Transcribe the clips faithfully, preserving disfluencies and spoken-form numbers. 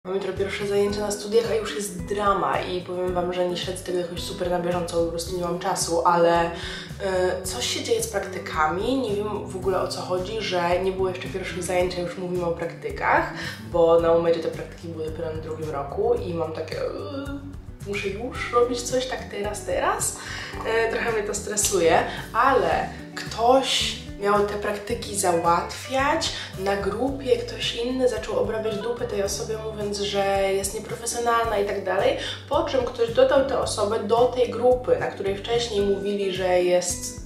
Mam jutro pierwsze zajęcia na studiach, a już jest drama i powiem wam, że nie śledzę tego jakoś super na bieżąco, po prostu nie mam czasu, ale yy, coś się dzieje z praktykami, nie wiem w ogóle o co chodzi, że nie było jeszcze pierwszych zajęć, a już mówimy o praktykach, bo na umedzie te praktyki były dopiero na drugim roku i mam takie yy, muszę już robić coś tak teraz, teraz. Yy, trochę mnie to stresuje, ale ktoś miał te praktyki załatwiać, na grupie ktoś inny zaczął obrabiać dupę tej osobie, mówiąc, że jest nieprofesjonalna i tak dalej, po czym ktoś dodał tę osobę do tej grupy, na której wcześniej mówili, że jest...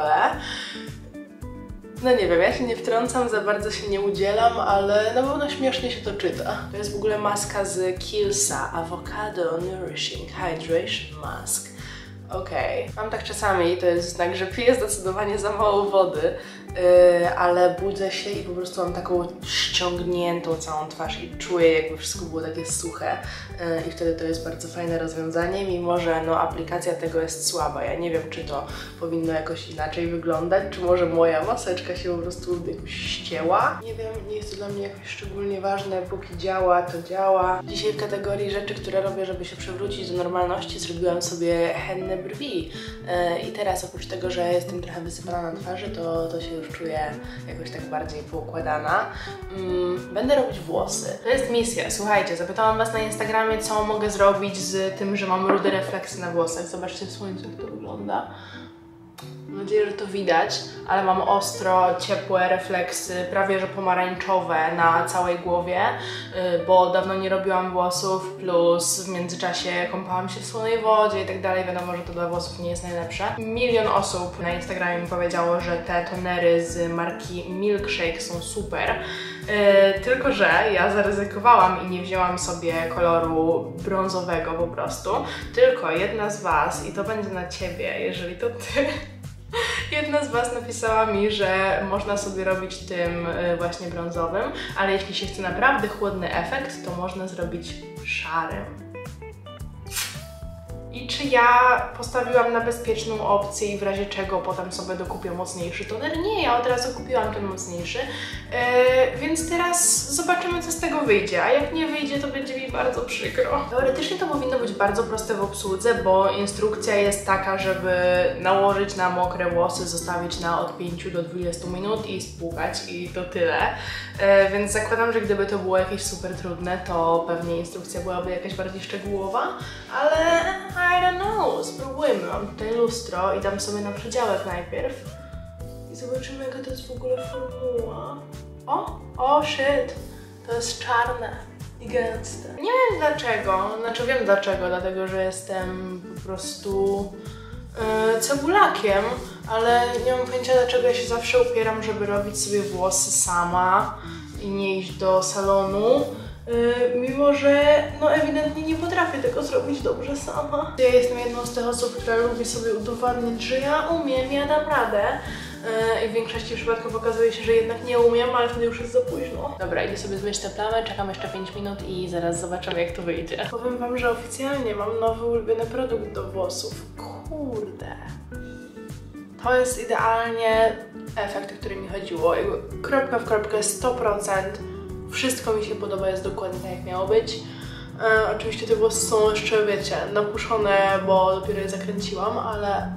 No nie wiem, ja się nie wtrącam, za bardzo się nie udzielam, ale na pewno śmiesznie się to czyta. To jest w ogóle maska z Kiehlsa, Avocado Nourishing Hydration Mask. Okej, okay. Mam tak czasami, to jest znak, że piję zdecydowanie za mało wody, yy, ale budzę się i po prostu mam taką ściągniętą całą twarz i czuję, jakby wszystko było takie suche yy, i wtedy to jest bardzo fajne rozwiązanie, mimo że no, aplikacja tego jest słaba. Ja nie wiem, czy to powinno jakoś inaczej wyglądać, czy może moja maseczka się po prostu jakoś ścięła. Nie wiem, nie jest to dla mnie jakoś szczególnie ważne, póki działa, to działa. Dzisiaj w kategorii rzeczy, które robię, żeby się przywrócić do normalności, zrobiłam sobie hennę brwi yy, i teraz oprócz tego, że jestem trochę wysypana na twarzy, to, to się już czuję jakoś tak bardziej poukładana. Yy, będę robić włosy. To jest misja. Słuchajcie, zapytałam was na Instagramie, co mogę zrobić z tym, że mam rude refleksy na włosach. Zobaczcie w słońcu, jak to wygląda. Mam nadzieję, że to widać, ale mam ostro, ciepłe refleksy, prawie że pomarańczowe na całej głowie, bo dawno nie robiłam włosów, plus w międzyczasie kąpałam się w słonej wodzie i tak dalej. Wiadomo, że to dla włosów nie jest najlepsze. Milion osób na Instagramie mi powiedziało, że te tonery z marki Milkshake są super, yy, tylko że ja zaryzykowałam i nie wzięłam sobie koloru brązowego po prostu, tylko jedna z was, i to będzie na ciebie, jeżeli to ty, jedna z was napisała mi, że można sobie robić tym właśnie brązowym, ale jeśli się chce naprawdę chłodny efekt, to można zrobić szarym. I czy ja postawiłam na bezpieczną opcję i w razie czego potem sobie dokupię mocniejszy toner? Nie, ja od razu kupiłam ten mocniejszy, yy, więc teraz zobaczymy, co z tego wyjdzie, a jak nie wyjdzie, to będzie mi bardzo przykro. Teoretycznie to powinno być bardzo proste w obsłudze, bo instrukcja jest taka, żeby nałożyć na mokre włosy, zostawić na od pięciu do dwudziestu minut i spłukać i to tyle, yy, więc zakładam, że gdyby to było jakieś super trudne, to pewnie instrukcja byłaby jakaś bardziej szczegółowa, ale I don't know, spróbujmy. Mam tutaj lustro i dam sobie na przedziałek najpierw i zobaczymy, jaka to jest w ogóle formuła. O, o shit, to jest czarne i gęste. Nie wiem dlaczego, znaczy wiem dlaczego, dlatego że jestem po prostu yy, cebulakiem, ale nie mam pojęcia, dlaczego ja się zawsze upieram, żeby robić sobie włosy sama i nie iść do salonu. Yy, mimo że no ewidentnie nie potrafię tego zrobić dobrze sama. Ja jestem jedną z tych osób, która lubi sobie udowadniać, że ja umiem, ja dam radę. Yy, I w większości przypadków okazuje się, że jednak nie umiem, ale wtedy już jest za późno. Dobra, idę sobie zmyć tę plamę, czekam jeszcze pięć minut i zaraz zobaczymy, jak to wyjdzie. Powiem wam, że oficjalnie mam nowy ulubiony produkt do włosów. Kurde. To jest idealnie efekt, o który mi chodziło. Jakby kropka w kropkę, sto procent. Wszystko mi się podoba, jest dokładnie tak, jak miało być. E, oczywiście te włosy są jeszcze, wiecie, napuszone, bo dopiero je zakręciłam, ale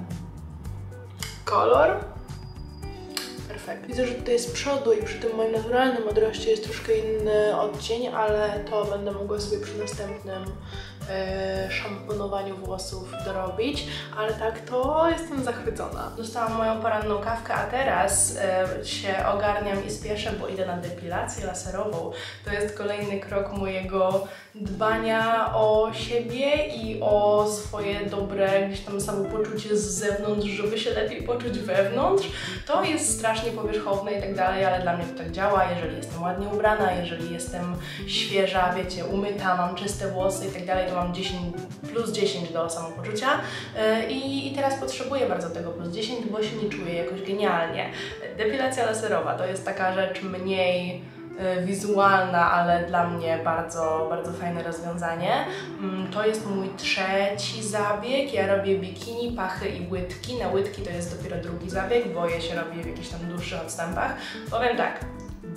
kolor perfekt. Widzę, że tutaj z przodu i przy tym moim naturalnym odroście jest troszkę inny odcień, ale to będę mogła sobie przy następnym e, szamponowaniu włosów dorobić, ale tak to jestem zachwycona. Dostałam moją poranną kawkę, a teraz e, się ogarniam i spieszę, bo idę na depilację laserową. To jest kolejny krok mojego dbania o siebie i o swoje dobre gdzieś tam samopoczucie z zewnątrz, żeby się lepiej poczuć wewnątrz. To jest strasznie powierzchowne i tak dalej, ale dla mnie to tak działa. Jeżeli jestem ładnie ubrana, jeżeli jestem świeża, wiecie, umyta, mam czyste włosy i tak dalej, to mam dziesięć, plus dziesięć do samopoczucia I, i teraz potrzebuję bardzo tego plus dziesięć, bo się nie czuję jakoś genialnie. Depilacja laserowa to jest taka rzecz mniej wizualna, ale dla mnie bardzo, bardzo fajne rozwiązanie. To jest mój trzeci zabieg. Ja robię bikini, pachy i łydki. Na łydki to jest dopiero drugi zabieg, bo je się robi w jakichś tam dłuższych odstępach. Powiem tak,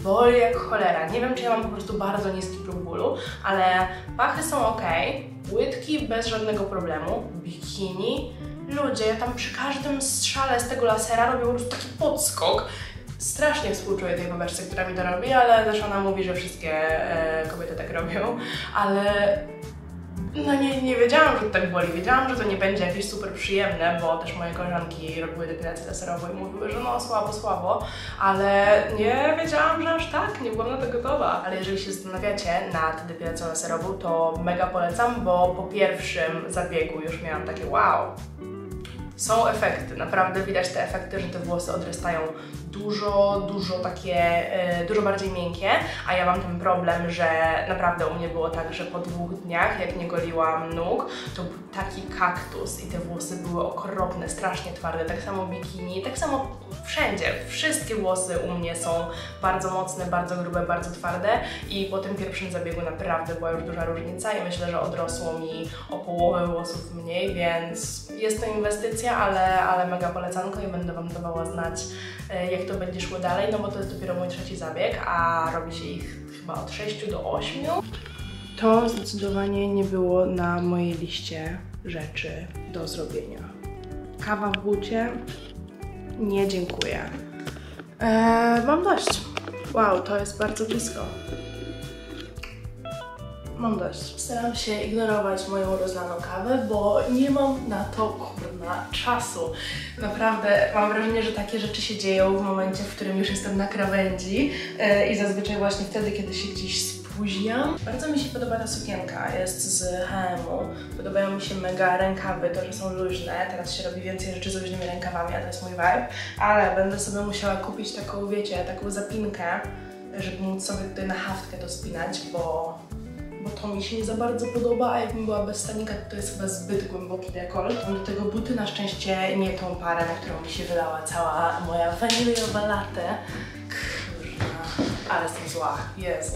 boli jak cholera. Nie wiem, czy ja mam po prostu bardzo niski próg bólu, ale pachy są ok, łydki bez żadnego problemu, bikini, ludzie, ja tam przy każdym strzale z tego lasera robię po prostu taki podskok. Strasznie współczuję tej babeczce, która mi to robi, ale też ona mówi, że wszystkie e, kobiety tak robią, ale no nie, nie wiedziałam, że to tak boli. Wiedziałam, że to nie będzie jakieś super przyjemne, bo też moje koleżanki robiły depilację laserową i mówiły, że no słabo, słabo, ale nie wiedziałam, że aż tak, nie byłam na to gotowa. Ale jeżeli się zastanawiacie nad depilacją laserową, to mega polecam, bo po pierwszym zabiegu już miałam takie wow. Są efekty, naprawdę widać te efekty, że te włosy odrastają dużo, dużo takie, yy, dużo bardziej miękkie, a ja mam ten problem, że naprawdę u mnie było tak, że po dwóch dniach, jak nie goliłam nóg, to był taki kaktus i te włosy były okropne, strasznie twarde, tak samo bikini, tak samo wszędzie. Wszystkie włosy u mnie są bardzo mocne, bardzo grube, bardzo twarde i po tym pierwszym zabiegu naprawdę była już duża różnica i myślę, że odrosło mi o połowę włosów mniej, więc jest to inwestycja, ale, ale mega polecanko i będę Wam dawała znać, jak to będzie szło dalej, no bo to jest dopiero mój trzeci zabieg, a robi się ich chyba od sześciu do ośmiu. To zdecydowanie nie było na mojej liście rzeczy do zrobienia. Kawa w bucie? Nie, dziękuję. Eee, mam dość. Wow, to jest bardzo blisko. Mam dość. Staram się ignorować moją rozlaną kawę, bo nie mam na to kurna czasu. Naprawdę mam wrażenie, że takie rzeczy się dzieją w momencie, w którym już jestem na krawędzi yy, i zazwyczaj właśnie wtedy, kiedy się gdzieś spóźniam. Bardzo mi się podoba ta sukienka, jest z H and M. Podobają mi się mega rękawy, to, że są luźne. Teraz się robi więcej rzeczy z luźnymi rękawami, a to jest mój vibe. Ale będę sobie musiała kupić taką, wiecie, taką zapinkę, żeby móc sobie tutaj na haftkę to spinać, bo bo to mi się nie za bardzo podoba, a jakbym była bez stanika, to, to jest chyba zbyt głęboki dekolt. Mam do tego buty, na szczęście nie tą parę, na którą mi się wylała cała moja waniliowa latte. Kurwa, ale jestem zła, Jezu.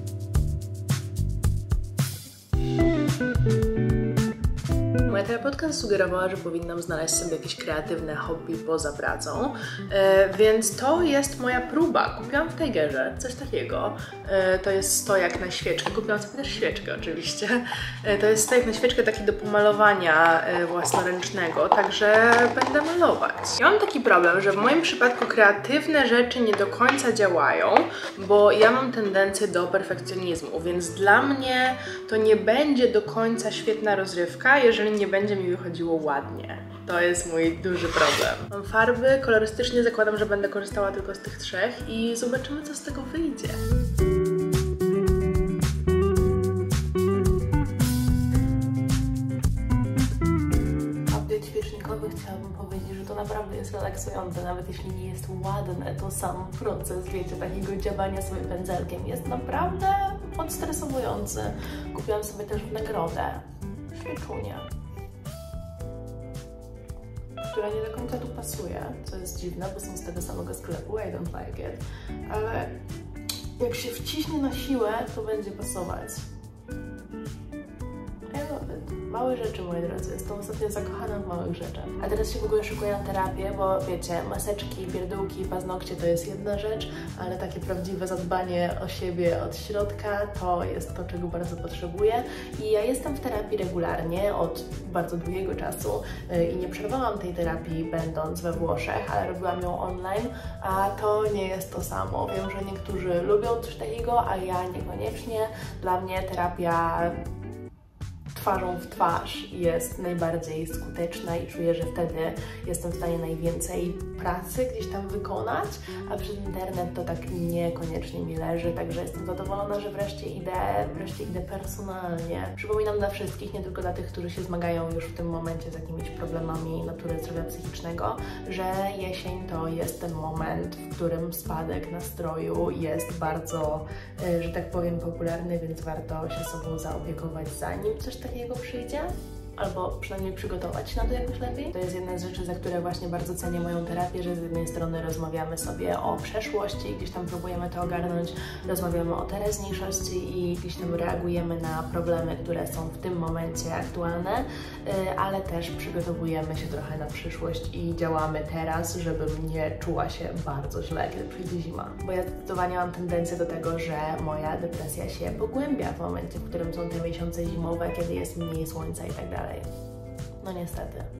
Moja terapeutka sugerowała, że powinnam znaleźć sobie jakieś kreatywne hobby poza pracą, e, więc to jest moja próba. Kupiłam w Tigerze coś takiego. E, to jest stojak na świeczkę. Kupiłam sobie też świeczkę oczywiście. E, to jest stojak na świeczkę taki do pomalowania e, własnoręcznego, także będę malować. Ja mam taki problem, że w moim przypadku kreatywne rzeczy nie do końca działają, bo ja mam tendencję do perfekcjonizmu, więc dla mnie to nie będzie do końca świetna rozrywka, jeżeli nie będzie mi wychodziło ładnie. To jest mój duży problem. Mam farby, kolorystycznie zakładam, że będę korzystała tylko z tych trzech i zobaczymy, co z tego wyjdzie. Update świecznikowy, chciałabym powiedzieć, że to naprawdę jest relaksujące, nawet jeśli nie jest ładne, to sam proces, wiecie, takiego dziabania sobie pędzelkiem jest naprawdę odstresowujący. Kupiłam sobie też w nagrodę świeczunię, która nie do końca tu pasuje, co jest dziwne, bo są z tego samego sklepu, I don't like it, ale jak się wciśnie na siłę, to będzie pasować. I love it. Małe rzeczy, moi drodzy, jestem ostatnio zakochana w małych rzeczach. A teraz się w ogóle szykuję na terapię, bo wiecie, maseczki, pierdółki, paznokcie to jest jedna rzecz, ale takie prawdziwe zadbanie o siebie od środka to jest to, czego bardzo potrzebuję. I ja jestem w terapii regularnie od bardzo długiego czasu i nie przerwałam tej terapii będąc we Włoszech, ale robiłam ją online, a to nie jest to samo. Wiem, że niektórzy lubią coś takiego, a ja niekoniecznie. Dla mnie terapia twarzą w twarz jest najbardziej skuteczna i czuję, że wtedy jestem w stanie najwięcej pracy gdzieś tam wykonać, a przez internet to tak niekoniecznie mi leży, także jestem zadowolona, że wreszcie idę, wreszcie idę personalnie. Przypominam dla wszystkich, nie tylko dla tych, którzy się zmagają już w tym momencie z jakimiś problemami natury zdrowia psychicznego, że jesień to jest ten moment, w którym spadek nastroju jest bardzo, że tak powiem, popularny, więc warto się sobą zaopiekować, zanim coś takiego przyjdzie. albo przynajmniej przygotować się na to jakoś lepiej. To jest jedna z rzeczy, za które właśnie bardzo cenię moją terapię, że z jednej strony rozmawiamy sobie o przeszłości, gdzieś tam próbujemy to ogarnąć, rozmawiamy o teraźniejszości i gdzieś tam reagujemy na problemy, które są w tym momencie aktualne, ale też przygotowujemy się trochę na przyszłość i działamy teraz, żebym nie czuła się bardzo źle, kiedy przyjdzie zima. Bo ja zdecydowanie mam tendencję do tego, że moja depresja się pogłębia w momencie, w którym są te miesiące zimowe, kiedy jest mniej słońca i tak dalej. No niestety.